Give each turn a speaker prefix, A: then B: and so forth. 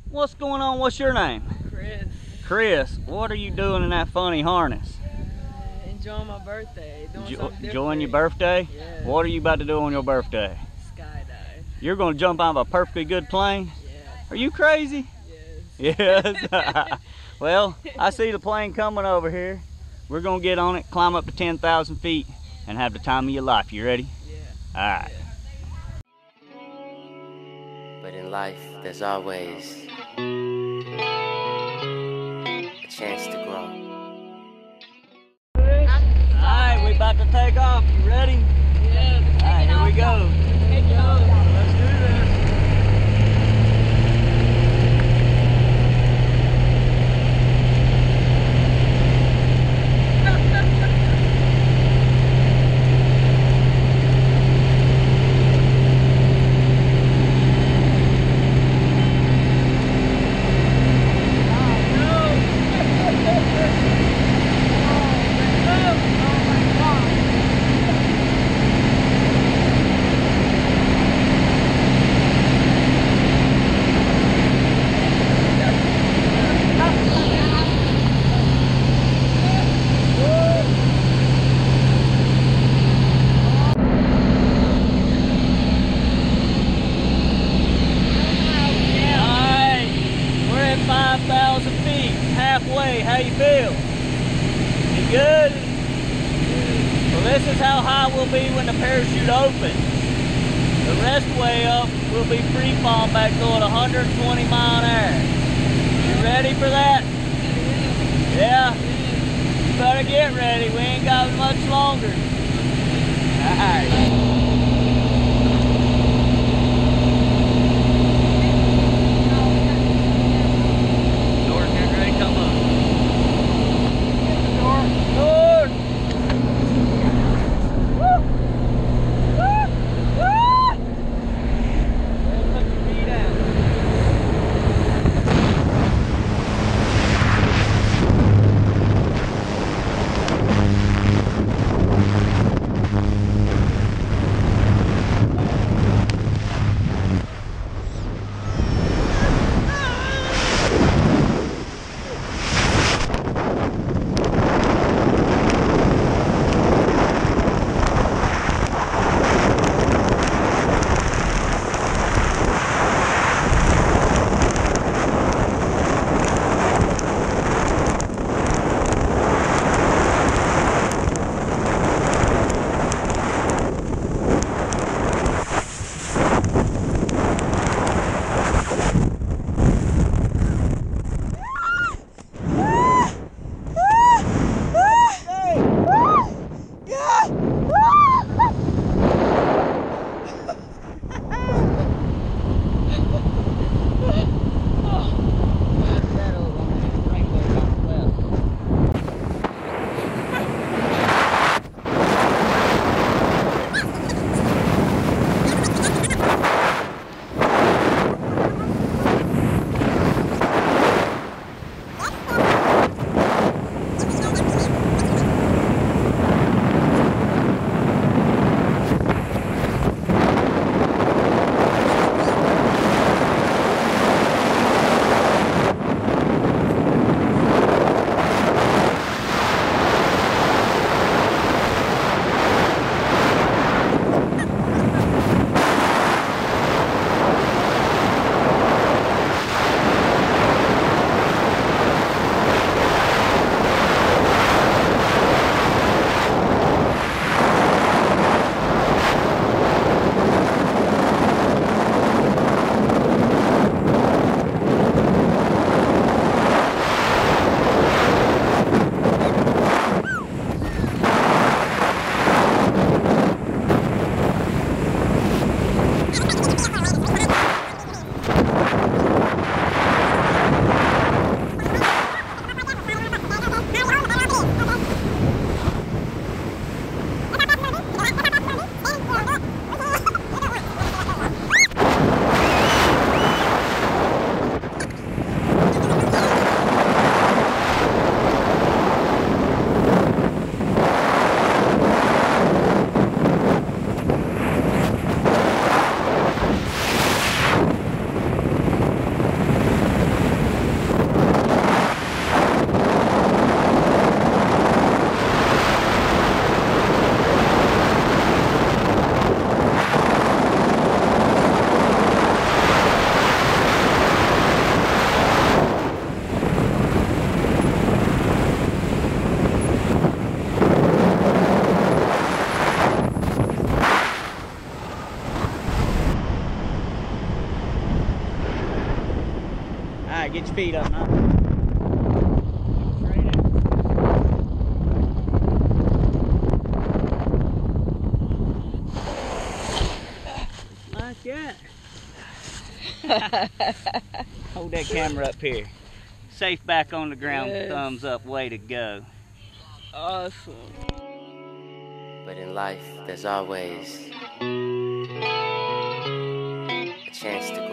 A: What's going on? What's your name?
B: Chris.
A: Chris, what are you doing in that funny harness?
B: Enjoying my birthday.
A: Enjoying your birthday?
B: Yeah.
A: What are you about to do on your birthday?
B: Skydive.
A: You're going to jump out of a perfectly good plane?
B: Yeah.
A: Are you crazy?
B: Yes.
A: Yes. Well, I see the plane coming over here. We're going to get on it, climb up to 10,000 feet, and have the time of your life. You ready?
B: Yeah.
A: All right.
B: Yeah.
C: But in life, there's always a chance to grow.
A: Alright, we about to take off. You ready?
B: Yeah.
A: Alright, here we go.
B: Take it off.
A: Let's do this. Halfway, how you feel? You good? Well, this is how high we'll be when the parachute opens. The rest way up will be free fall back going 120 mile an hour. You ready for that? Yeah? You better get ready. We ain't got much longer. Alright. right, get your feet up now. Like that. Hold that camera up here. Safe back on the ground,
B: Yes.
A: thumbs up, way to go.
B: Awesome.
C: But in life, there's always a chance to